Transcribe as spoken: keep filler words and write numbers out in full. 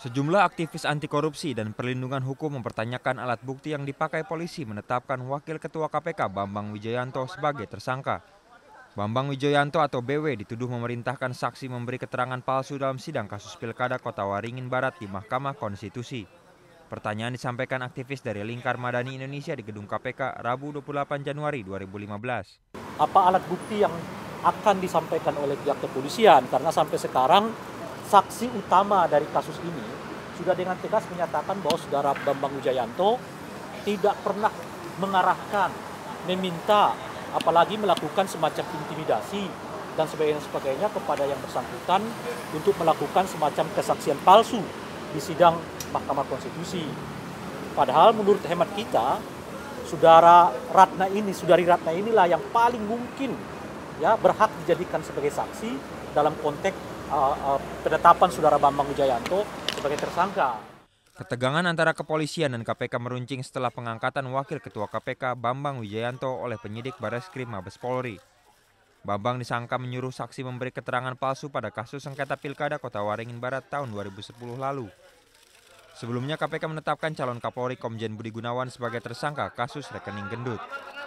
Sejumlah aktivis anti korupsi dan perlindungan hukum mempertanyakan alat bukti yang dipakai polisi menetapkan Wakil Ketua K P K Bambang Wijoyanto sebagai tersangka. Bambang Wijoyanto atau B W dituduh memerintahkan saksi memberi keterangan palsu dalam sidang kasus Pilkada Kota Waringin Barat di Mahkamah Konstitusi. Pertanyaan disampaikan aktivis dari Lingkar Madani Indonesia di Gedung K P K Rabu dua puluh delapan Januari dua ribu lima belas. Apa alat bukti yang akan disampaikan oleh pihak kepolisian, karena sampai sekarang saksi utama dari kasus ini sudah dengan tegas menyatakan bahwa saudara Bambang Wijoyanto tidak pernah mengarahkan, meminta, apalagi melakukan semacam intimidasi dan sebagainya sebagainya kepada yang bersangkutan untuk melakukan semacam kesaksian palsu di sidang Mahkamah Konstitusi. Padahal menurut hemat kita, saudara Ratna ini, saudari Ratna inilah yang paling mungkin ya berhak dijadikan sebagai saksi dalam konteks uh, uh, penetapan saudara Bambang Wijoyanto sebagai tersangka. Ketegangan antara kepolisian dan K P K meruncing setelah pengangkatan Wakil Ketua K P K Bambang Wijoyanto oleh penyidik Bareskrim Mabes Polri. Bambang disangka menyuruh saksi memberi keterangan palsu pada kasus sengketa Pilkada Kota Waringin Barat tahun dua ribu sepuluh lalu. Sebelumnya K P K menetapkan calon Kapolri Komjen Budi Gunawan sebagai tersangka kasus rekening gendut.